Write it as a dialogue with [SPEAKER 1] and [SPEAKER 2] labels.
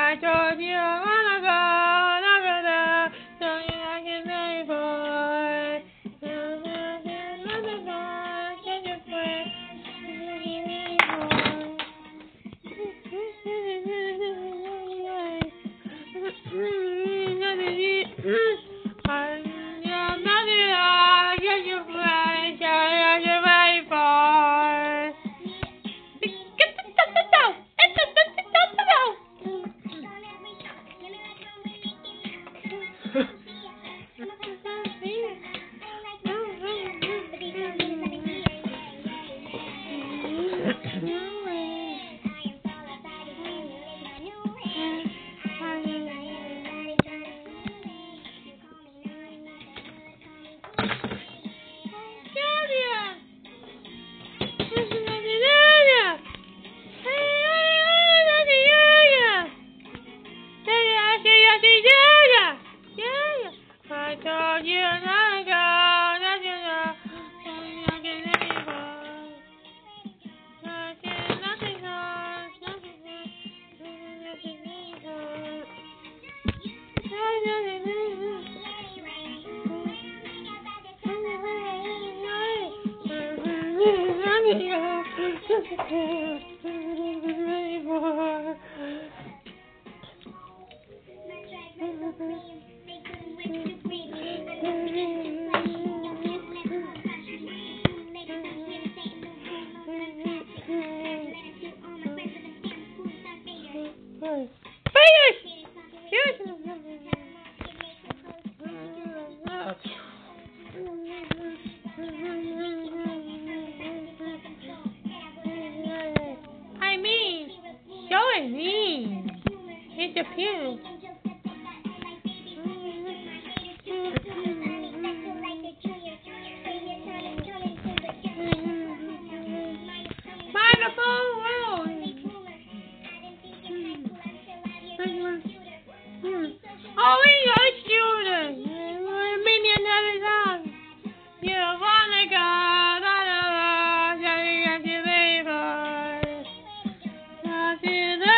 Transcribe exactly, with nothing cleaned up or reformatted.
[SPEAKER 1] I told you long ago, long ago, something I can say for. Nothing more, can you play? I told you long ago that you know I'm not anymore. Nothing, nothing else, nothing anymore. I mean, showing me. It's a pin. Oh, we are students. Maybe another time. You wanna go? Da da da. Nothing